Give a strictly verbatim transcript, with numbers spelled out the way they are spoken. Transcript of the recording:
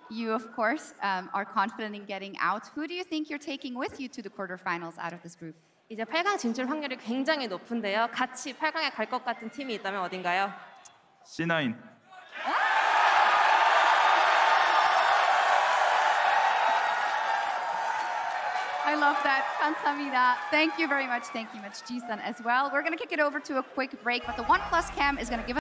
You, of course, um, are confident in getting out. Who do you think you're taking with you to the quarterfinals out of this group? 이제 팔 강 진출 확률이 굉장히 높은데요. 같이 팔 강에 갈 것 같은 팀이 있다면 어딘가요? 씨 나인. I love that. 감사합니다. Thank you very much. Thank you much, Ji-sun, as well. We're going to kick it over to a quick break, but the OnePlus cam is going to give us